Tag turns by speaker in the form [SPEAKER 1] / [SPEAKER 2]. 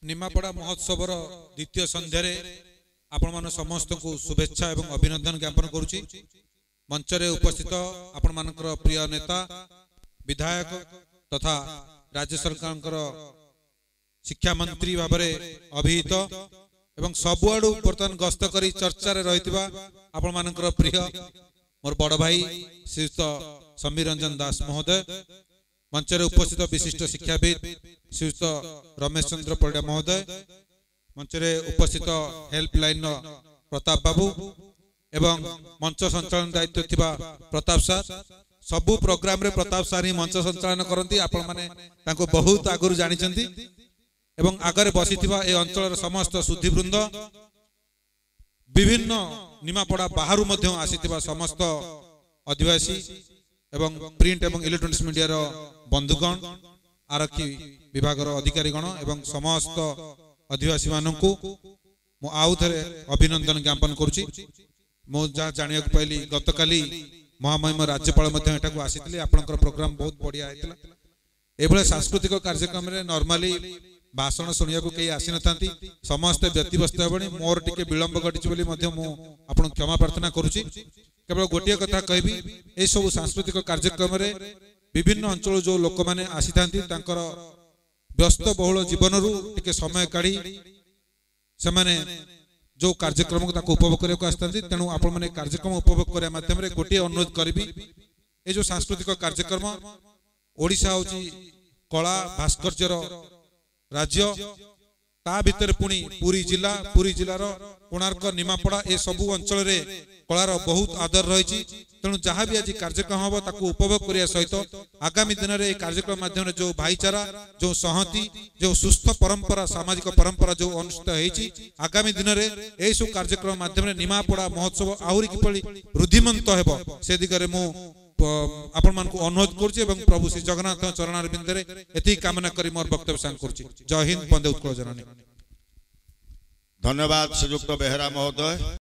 [SPEAKER 1] निमापड़ा महोत्सव द्वितीय संध्यार आपण मान समस्त को शुभेच्छा एवं अभिनंदन ज्ञापन करुच्ची। मंच रे उपस्थित आपण मानकर प्रिय नेता विधायक तथा राज्य सरकार शिक्षा मंत्री भाव अभिहित एवं सबुआड़ू बर्तमान गस्त करी चर्चा रे रहितबा आपण मानकर प्रिय मोर बड़ भाई श्रीयुत समीर रंजन दास महोदय, मंच रे उपस्थित विशिष्ट शिक्षाविद श्रीयुत रमेश चंद्र परिडा महोदय, मंच रे उपस्थित हेल्पलाइन प्रताप बाबू एवं मंच संचालन दायित्व थिबा प्रताप सर। सबु प्रोग्राम रे प्रताप सर ही मंच संचालन करती, आपण माने तांको बहुत आगुरु जानिचंती एवं आगरे बसिथिबा ए अंचल समस्त सुधीवृंद विभिन्न निमापड़ा बाहरु मध्य आसीथिबा समस्त आदिवासी एवं प्रिंट एवं इलेक्ट्रॉनिक्स मीडिया रो बंधुगण, आरक्षी विभाग अधिकारीगण एवं समस्त आदिवासी मानकु मु आउ थरे अभिनंदन ज्ञापन करुछि। मु जा जानिया पाइली गतकाली महामहिम राज्यपाल मध्य एठाकु आसीथिले, आपनकर प्रोग्राम बहुत बढ़िया आइतला। एबळे सांस्कृतिक कार्यक्रम रे नॉर्मली भाषण शुणिया को कई आसी नथांती, समस्त व्यक्तिव्यस्त हेबणी। मोर टिके विलंब घटिछि बोली मध्य मु आपन क्षमा प्रार्थना करुछि। केवल गोटिए कथा कहबी, ए सब सांस्कृतिक कार्यक्रम रे विभिन्न अंचल जो लोक माने आसी थांती तांकर व्यस्त बहुल जीवन रु टिके समय काढी से माने जो कार्यक्रम को ताको उपभोग करने को आसतांती। तेणु आपण माने कार्यक्रम उपभोग करने माध्यम रे गोटिए अनुरोध करबी, ए जो सांस्कृतिक कार्यक्रम ओडिशा होची कला भास्कर्यर राज्य, ता भितर पुणी पुरी जिलार कोणार्क निमापड़ा ए सबु अंचल रे कलार बहुत आदर रही। तेणु जहाँ भी आज कार्यक्रम हम ताकू उपभोग करने सहित आगामी दिन में कार्यक्रम माध्यम जो भाईचारा, जो संहति, जो सुस्थ परंपरा, सामाजिक परंपरा जो अनुष्ठित होती, आगामी दिन में यही सब कार्यक्रम माध्यम निमापड़ा महोत्सव आहरी किपरि रुद्धिमंत हेब से दिगरे मु आपण मान को अनुरोध करुछि एवं प्रभु श्री जगन्नाथ चरणार बिंदरे एति कामना करी मोर वक्तव्य सांग करुछि। जय हिंद, वंदे उत्कल जननी।
[SPEAKER 2] धन्यवाद श्रीयुक्त बेहरा महोदय।